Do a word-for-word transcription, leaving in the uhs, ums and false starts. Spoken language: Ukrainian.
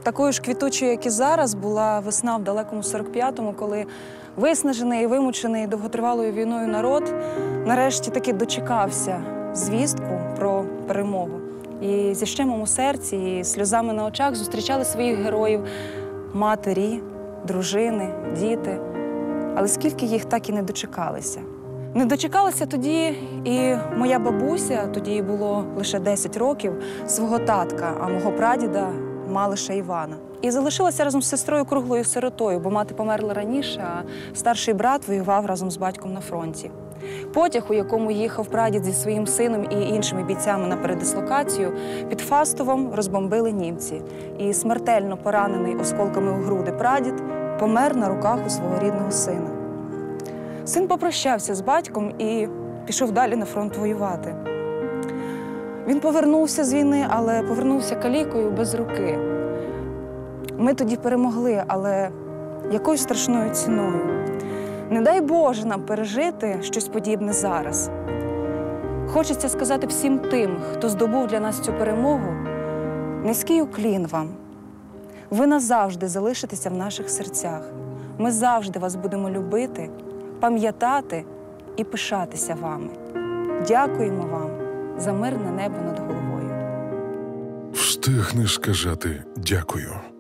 Такою ж квітучою, як і зараз, була весна в далекому сорок п'ятому, коли виснажений і вимучений довготривалою війною народ нарешті таки дочекався звістку про перемогу. І зі щемом у серці, і сльозами на очах зустрічали своїх героїв матері, дружини, діти. Але скільки їх так і не дочекалися. Не дочекалася тоді і моя бабуся, тоді їй було лише десять років, свого татка, а мого прадіда Малиша Івана. І залишилася разом з сестрою круглою сиротою, бо мати померла раніше, а старший брат воював разом з батьком на фронті. Потяг, у якому їхав прадід зі своїм сином і іншими бійцями на передислокацію, під Фастовом розбомбили німці. І смертельно поранений осколками у груди прадід помер на руках у свого рідного сина. Син попрощався з батьком і пішов далі на фронт воювати. Він повернувся з війни, але повернувся калікою без руки. Ми тоді перемогли, але якою страшною ціною. Не дай Боже нам пережити щось подібне зараз. Хочеться сказати всім тим, хто здобув для нас цю перемогу, низький уклін вам. Ви назавжди залишитеся в наших серцях. Ми завжди вас будемо любити, пам'ятати і пишатися вами. Дякуємо вам за мирне небо над головою. Встигни сказати дякую.